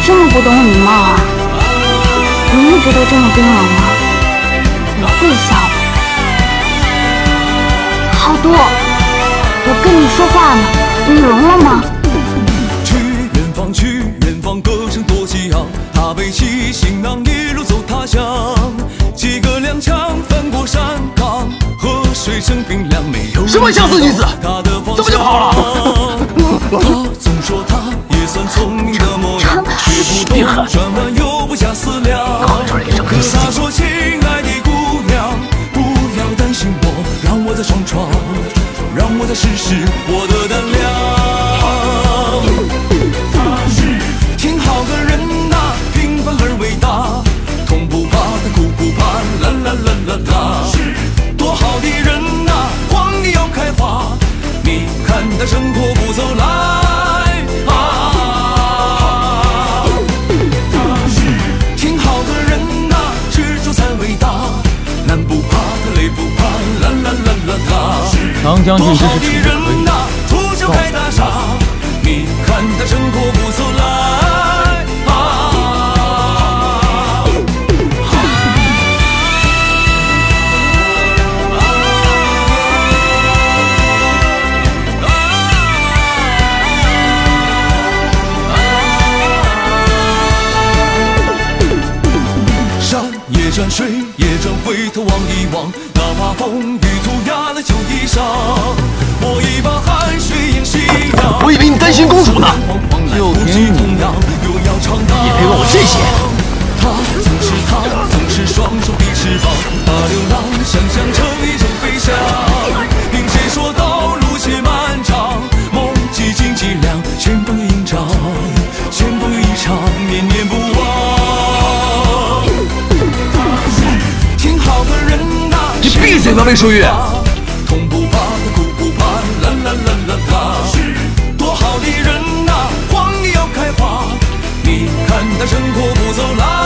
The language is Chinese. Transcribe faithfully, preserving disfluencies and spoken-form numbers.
这么不懂礼貌啊？你一直都这么冰冷吗？你跪下了。好多，我跟你说话呢，你聋了吗？ 去远方，去远方，歌声多激昂。他背起行囊，一路走他乡。几个踉跄，翻过山岗，河水声冰凉，没有什么相思女子，怎么就跑了？ 他总说他也算聪明的模样，却不懂转弯又不假思量。可他说：“亲爱的姑娘，不要担心我，让我再闯闯，让我再试试我的胆量。”挺好个人呐，平凡而伟大，痛不怕，他苦不怕，啦啦啦啦啦。多好的人呐，荒野要开花，你看他生活不走来啊。挺好个人呐，执着才伟大，难不怕，他累不怕，啦啦啦啦啦。 唐将军真是多好的人呐，徒脚开大厦，你看他生活不走来。也转水，也转，回头望一望，哪怕风雨涂鸦了旧衣裳，我已把汗水映夕阳。 我以为你担心公主呢， 就凭你也配问我这些？ 他总是他，总是双手比翅膀，把流浪想象成一种飞翔。凭谁说道路且漫长？梦几经几两，前方有映照，前方有一场念念不忘。 你闭嘴吧，魏淑玉！ 痛不怕，苦不怕，啦啦啦啦啦。多好的人呐，荒野要开花，你看他生活不走来。